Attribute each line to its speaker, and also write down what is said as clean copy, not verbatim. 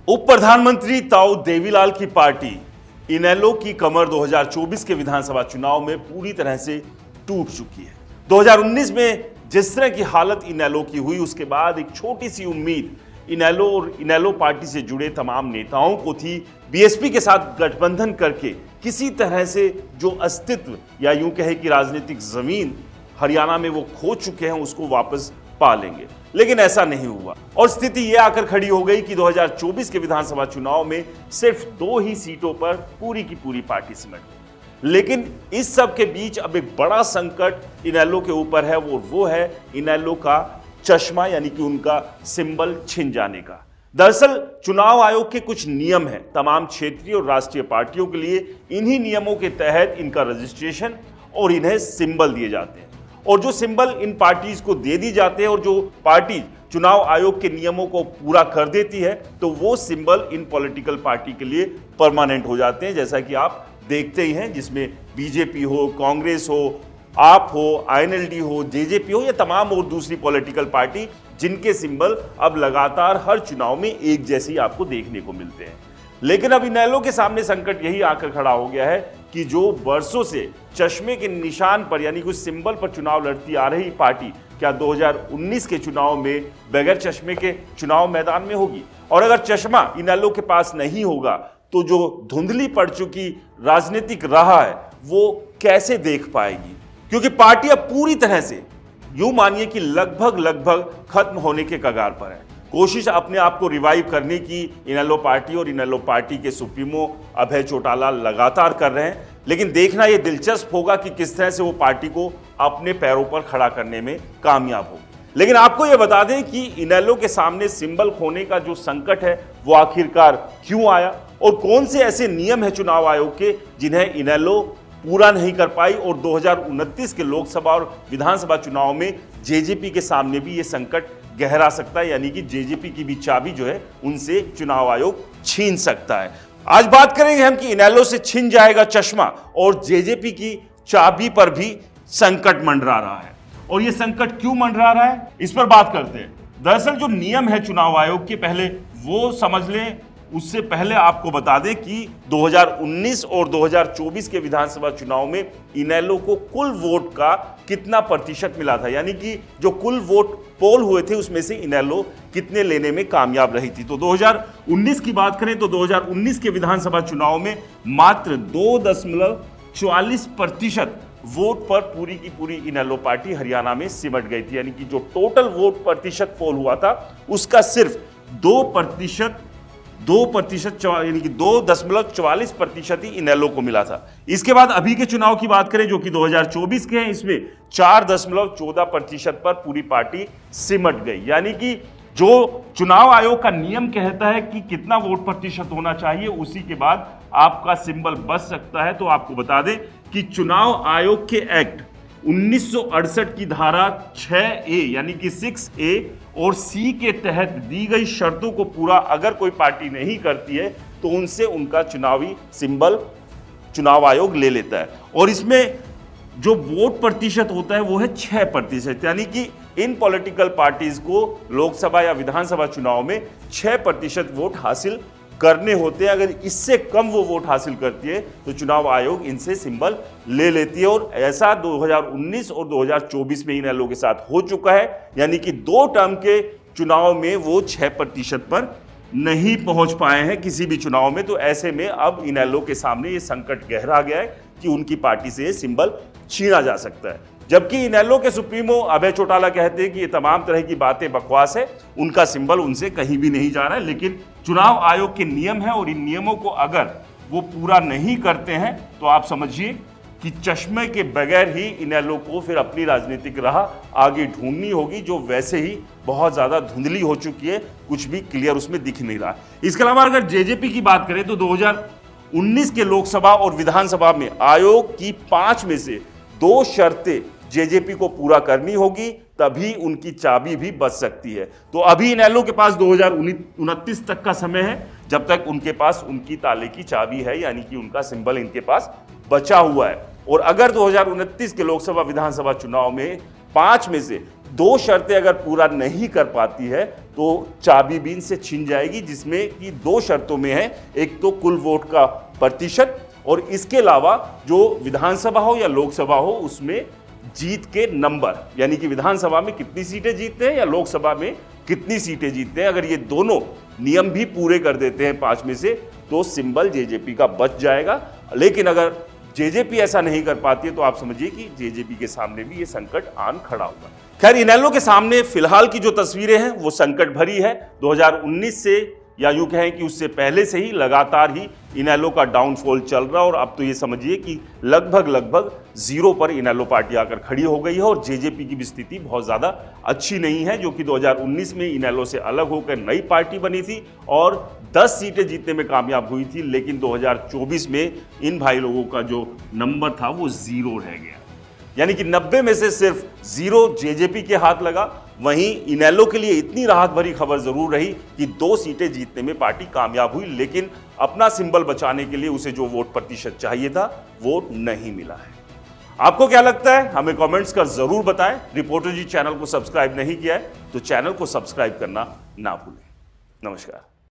Speaker 1: उप प्रधानमंत्री ताऊ देवीलाल की पार्टी इनेलो की कमर 2024 के विधानसभा चुनाव में पूरी तरह से टूट चुकी है। 2019 में जिस तरह की हालत इनेलो की हुई, उसके बाद एक छोटी सी उम्मीद इनेलो और इनेलो पार्टी से जुड़े तमाम नेताओं को थी। बीएसपी के साथ गठबंधन करके किसी तरह से जो अस्तित्व या यूं कहे कि राजनीतिक जमीन हरियाणा में वो खो चुके हैं उसको वापस पा लेंगे, लेकिन ऐसा नहीं हुआ और स्थिति ये आकर खड़ी हो गई कि 2024 के विधानसभा चुनाव में सिर्फ 2 ही सीटों पर पूरी की पूरी पार्टी सिमट गई। लेकिन इस सब के बीच अब एक बड़ा संकट इनेलो के ऊपर है, वो है इनेलो का चश्मा यानी कि उनका सिंबल छिन जाने का। दरअसल चुनाव आयोग के कुछ नियम हैं तमाम क्षेत्रीय और राष्ट्रीय पार्टियों के लिए। इन्हीं नियमों के तहत इनका रजिस्ट्रेशन और इन्हें सिंबल दिए जाते हैं और जो सिंबल इन पार्टीज को दे दी जाते हैं और जो पार्टी चुनाव आयोग के नियमों को पूरा कर देती है तो वो सिंबल इन पॉलिटिकल पार्टी के लिए परमानेंट हो जाते हैं, जैसा कि आप देखते ही हैं, जिसमें बीजेपी हो, कांग्रेस हो, आप हो, आईएनएलडी हो, जेजेपी हो या तमाम और दूसरी पॉलिटिकल पार्टी जिनके सिंबल अब लगातार हर चुनाव में एक जैसे ही आपको देखने को मिलते हैं। लेकिन अब इनेलो के सामने संकट यही आकर खड़ा हो गया है कि जो वर्षों से चश्मे के निशान पर यानी कुछ सिंबल पर चुनाव लड़ती आ रही पार्टी क्या 2019 के चुनाव में बगैर चश्मे के चुनाव मैदान में होगी? और अगर चश्मा इनेलो के पास नहीं होगा तो जो धुंधली पड़ चुकी राजनीतिक राह है वो कैसे देख पाएगी? क्योंकि पार्टी अब पूरी तरह से यूं मानिए कि लगभग खत्म होने के कगार पर है। कोशिश अपने आप को रिवाइव करने की इनेलो पार्टी और इनेलो पार्टी के सुप्रीमो अभय चौटाला लगातार कर रहे हैं, लेकिन देखना यह दिलचस्प होगा कि किस तरह से वो पार्टी को अपने पैरों पर खड़ा करने में कामयाब हो। लेकिन आपको यह बता दें कि इनेलो के सामने सिंबल खोने का जो संकट है वो आखिरकार क्यों आया और कौन से ऐसे नियम है चुनाव आयोग के जिन्हें इनेलो पूरा नहीं कर पाई और 2029 के लोकसभा और विधानसभा चुनाव में जेजेपी के सामने भी ये संकट गहरा सकता है, यानी कि जेजेपी की भी चाबी जो है उनसे चुनाव आयोग छीन सकता है। आज बात करेंगे हम कि इनेलो से छिन जाएगा चश्मा और जेजेपी की चाबी पर भी संकट मंडरा रहा है। और ये संकट क्यों मंडरा रहा है, इस पर बात करते हैं। दरअसल जो नियम है चुनाव आयोग के पहले वो समझ लें, उससे पहले आपको बता दें कि 2019 और 2024 के विधानसभा चुनाव में इनेलो को कुल वोट का कितना प्रतिशत मिला था, यानी कि जो कुल वोट पोल हुए थे उसमें से इनेलो कितने लेने में कामयाब रही थी। तो 2019 की बात करें तो 2019 के विधानसभा चुनाव में मात्र 2.44% वोट पर पूरी की पूरी इनेलो पार्टी हरियाणा में सिमट गई थी, यानी कि जो टोटल वोट प्रतिशत पोल हुआ था उसका सिर्फ 2% यानी कि 2.44% ही इनेलो को मिला था। इसके बाद अभी के चुनाव की बात करें जो कि 2024 के हैं, इसमें 4.14% पर पूरी पार्टी सिमट गई। यानी कि जो चुनाव आयोग का नियम कहता है कि कितना वोट प्रतिशत होना चाहिए उसी के बाद आपका सिंबल बच सकता है। तो आपको बता दें कि चुनाव आयोग के एक्ट 1968 की धारा 6A यानी कि 6A और C के तहत दी गई शर्तों को पूरा अगर कोई पार्टी नहीं करती है तो उनसे उनका चुनावी सिंबल चुनाव आयोग ले लेता है। और इसमें जो वोट प्रतिशत होता है वो है 6%, यानी कि इन पॉलिटिकल पार्टीज को लोकसभा या विधानसभा चुनाव में 6% वोट हासिल करने होते हैं। अगर इससे कम वो वोट हासिल करती है तो चुनाव आयोग इनसे सिंबल ले लेती है और ऐसा 2019 और 2024 में इनेलो के साथ हो चुका है, यानी कि 2 टर्म के चुनाव में वो 6% पर नहीं पहुंच पाए हैं किसी भी चुनाव में। तो ऐसे में अब इनेलो के सामने ये संकट गहरा गया है कि उनकी पार्टी से ये सिंबल छीना जा सकता है। जबकि इनेलो के सुप्रीमो अभय चौटाला कहते हैं कि ये तमाम तरह की बातें बकवास है, उनका सिंबल उनसे कहीं भी नहीं जा रहा है। लेकिन चुनाव आयोग के नियम है और इन नियमों को अगर वो पूरा नहीं करते हैं तो आप समझिए कि चश्मे के बगैर ही इनेलो को फिर अपनी राजनीतिक राह आगे ढूंढनी होगी, जो वैसे ही बहुत ज्यादा धुंधली हो चुकी है, कुछ भी क्लियर उसमें दिख नहीं रहा। इसके अलावा अगर जेजेपी की बात करें तो 2019 के लोकसभा और विधानसभा में आयोग की 5 में से 2 शर्तें जेजेपी को पूरा करनी होगी, तभी उनकी चाबी भी बच सकती है। तो अभी इनेलो के पास 2029 तक का समय है जब तक उनके पास उनकी ताले की चाबी है, यानी कि उनका सिंबल इनके पास बचा हुआ है। और अगर 2029 के लोकसभा विधानसभा चुनाव में 5 में से 2 शर्तें अगर पूरा नहीं कर पाती है तो चाबी भी इनसे छीन जाएगी, जिसमें कि 2 शर्तों में है, एक तो कुल वोट का प्रतिशत और इसके अलावा जो विधानसभा हो या लोकसभा हो उसमें जीत के नंबर, यानी कि विधानसभा में कितनी सीटें जीतते हैं या लोकसभा में कितनी सीटें जीतते हैं। अगर ये दोनों नियम भी पूरे कर देते हैं 5 में से तो सिंबल जेजेपी का बच जाएगा। लेकिन अगर जेजेपी ऐसा नहीं कर पाती है तो आप समझिए कि जेजेपी के सामने भी ये संकट आन खड़ा होगा। खैर, इनेलो के सामने फिलहाल की जो तस्वीरें हैं वो संकट भरी है। 2019 से या यूं कहें कि उससे पहले से ही लगातार ही इनेलो का डाउनफॉल चल रहा है और अब तो ये समझिए कि लगभग 0 पर इनेलो पार्टी आकर खड़ी हो गई है और जेजेपी की भी स्थिति बहुत ज़्यादा अच्छी नहीं है, जो कि 2019 में इनेलो से अलग होकर नई पार्टी बनी थी और 10 सीटें जीतने में कामयाब हुई थी। लेकिन 2024 में इन भाई लोगों का जो नंबर था वो 0 रह गया, यानी कि 90 में से सिर्फ 0 जेजेपी के हाथ लगा। वहीं इनेलो के लिए इतनी राहत भरी खबर जरूर रही कि 2 सीटें जीतने में पार्टी कामयाब हुई, लेकिन अपना सिंबल बचाने के लिए उसे जो वोट प्रतिशत चाहिए था वो नहीं मिला है। आपको क्या लगता है हमें कमेंट्स कर जरूर बताएं। रिपोर्टर जी चैनल को सब्सक्राइब नहीं किया है तो चैनल को सब्सक्राइब करना ना भूलें। नमस्कार।